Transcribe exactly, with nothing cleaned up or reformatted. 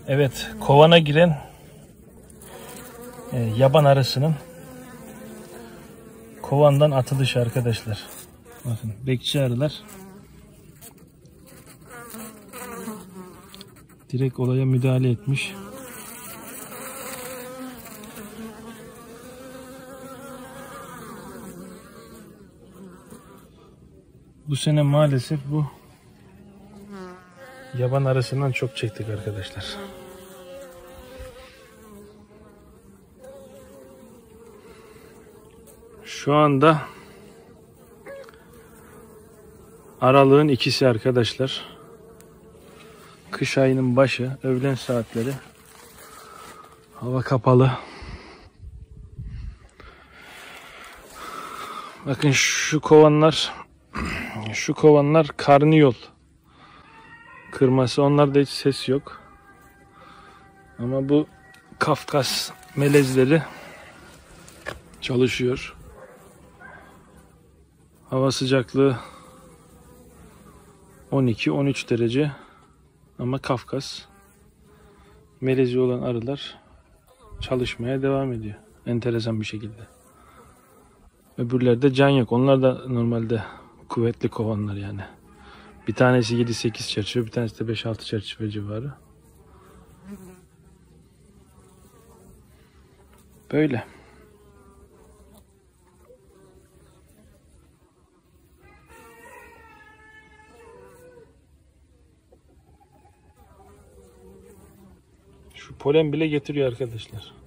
Evet, kovana giren e, yaban arısının kovandan atılışı arkadaşlar. Bakın, bekçi arılar direkt olaya müdahale etmiş. Bu sene maalesef bu yaban arısından çok çektik arkadaşlar. Şu anda aralığın ikisi arkadaşlar. Kış ayının başı, öğlen saatleri. Hava kapalı. Bakın şu kovanlar, şu kovanlar karniyol kırması. Onlarda hiç ses yok. Ama bu Kafkas melezleri çalışıyor. Hava sıcaklığı on iki on üç derece. Ama Kafkas melezi olan arılar çalışmaya devam ediyor. Enteresan bir şekilde. Öbürlerde can yok. Onlar da normalde kuvvetli kovanlar yani. Bir tanesi yedi sekiz çerçeve, bir tanesi de beş altı çerçeve civarı. Böyle. Şu polen bile getiriyor arkadaşlar.